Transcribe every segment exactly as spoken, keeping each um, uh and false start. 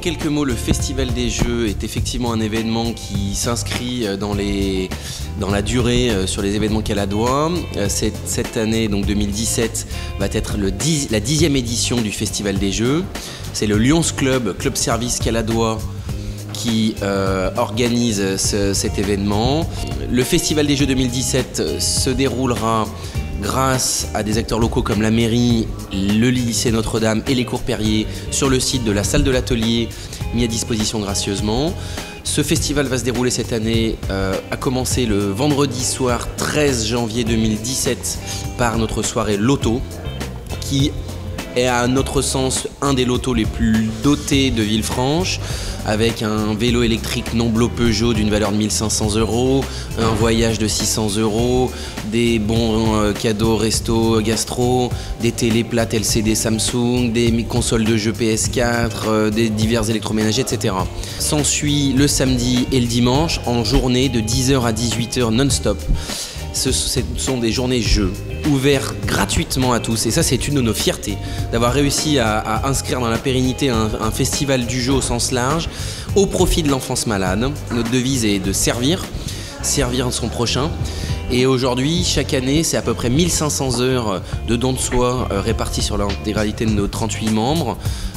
quelques mots, le Festival des Jeux est effectivement un événement qui s'inscrit dans, les, dans la durée sur les événements caladois. Cette, cette année, donc deux mille dix-sept, va être le dix, la dixième édition du Festival des Jeux. C'est le Lions Club, Club Service caladois, qui euh, organise ce, cet événement. Le Festival des Jeux deux mille dix-sept se déroulera grâce à des acteurs locaux comme la mairie, le lycée Notre-Dame et les cours Perrier sur le site de la salle de l'atelier mis à disposition gracieusement. Ce festival va se dérouler cette année, euh, a commencé le vendredi soir treize janvier deux mille dix-sept par notre soirée Loto, qui est à notre sens un des lotos les plus dotés de Villefranche, avec un vélo électrique non-blo Peugeot d'une valeur de mille cinq cents euros, un voyage de six cents euros, des bons euh, cadeaux resto gastro, des télé plates L C D Samsung, des consoles de jeux P S quatre, euh, des divers électroménagers, et cetera. S'ensuit le samedi et le dimanche en journée de dix heures à dix-huit heures non-stop. Ce sont des journées jeux ouverts gratuitement à tous, et ça c'est une de nos fiertés d'avoir réussi à, à inscrire dans la pérennité un, un festival du jeu au sens large au profit de l'enfance malade. Notre devise est de servir, servir son prochain, et aujourd'hui chaque année c'est à peu près mille cinq cents heures de dons de soi euh, répartis sur l'intégralité de nos trente-huit membres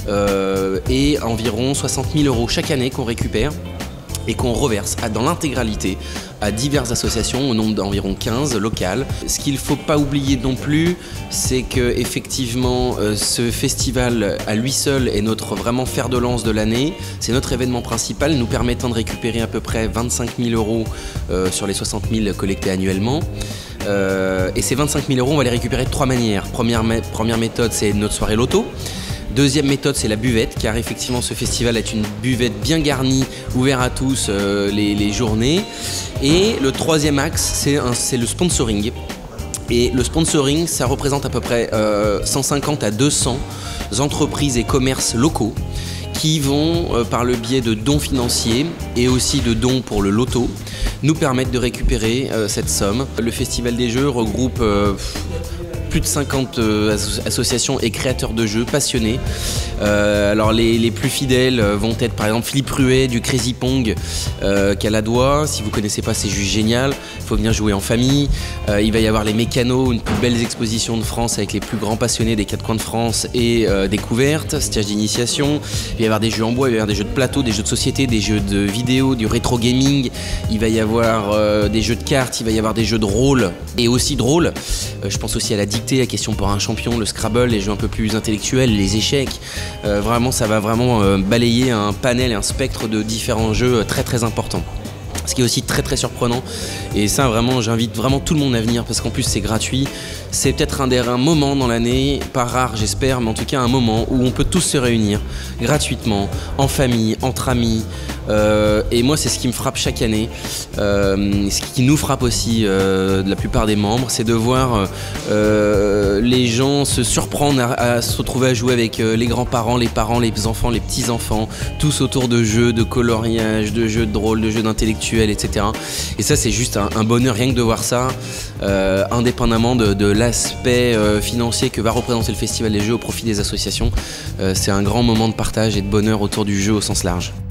euh, et environ soixante mille euros chaque année qu'on récupère et qu'on reverse dans l'intégralité à diverses associations au nombre d'environ quinze locales. Ce qu'il ne faut pas oublier non plus, c'est que effectivement euh, ce festival à lui seul est notre vraiment fer de lance de l'année. C'est notre événement principal, nous permettant de récupérer à peu près vingt-cinq mille euros euh, sur les soixante mille collectés annuellement. Euh, et ces vingt-cinq mille euros, on va les récupérer de trois manières. Première, première méthode, c'est notre soirée Loto. Deuxième méthode, c'est la buvette, car effectivement ce festival est une buvette bien garnie, ouverte à tous euh, les, les journées. Et le troisième axe, c'est le sponsoring. Et le sponsoring, ça représente à peu près euh, cent cinquante à deux cents entreprises et commerces locaux qui vont, euh, par le biais de dons financiers et aussi de dons pour le loto, nous permettre de récupérer euh, cette somme. Le Festival des Jeux regroupe euh, plus de cinquante euh, associations et créateurs de jeux passionnés. Euh, alors les, les plus fidèles vont être par exemple Philippe Ruet du Crazy Pong euh, caladois. Si vous ne connaissez pas, c'est juste génial. Il faut venir jouer en famille. Euh, il va y avoir les Mécanos, une plus belle exposition de France avec les plus grands passionnés des quatre coins de France et euh, découvertes, stage d'initiation. Il va y avoir des jeux en bois, il va y avoir des jeux de plateau, des jeux de société, des jeux de vidéo, du rétro gaming. Il va y avoir euh, des jeux de cartes, il va y avoir des jeux de rôle et aussi de rôle. Euh, je pense aussi à la dictée, la question pour un champion, le Scrabble, les jeux un peu plus intellectuels, les échecs. Euh, vraiment, ça va vraiment euh, balayer un panel et un spectre de différents jeux euh, très très importants. Ce qui est aussi très très surprenant, et ça vraiment j'invite vraiment tout le monde à venir parce qu'en plus c'est gratuit. C'est peut-être un des un moment dans l'année, pas rare j'espère, mais en tout cas un moment où on peut tous se réunir gratuitement, en famille, entre amis. Euh, et moi c'est ce qui me frappe chaque année, euh, ce qui nous frappe aussi euh, de la plupart des membres, c'est de voir euh, les gens se surprendre à, à se retrouver à jouer avec euh, les grands-parents, les parents, les enfants, les petits-enfants, tous autour de jeux, de coloriage, de jeux de rôle, de jeux d'intellectuel, et cetera. Et ça c'est juste un, un bonheur rien que de voir ça, euh, indépendamment de, de l'aspect euh, financier que va représenter le Festival des Jeux au profit des associations. Euh, c'est un grand moment de partage et de bonheur autour du jeu au sens large.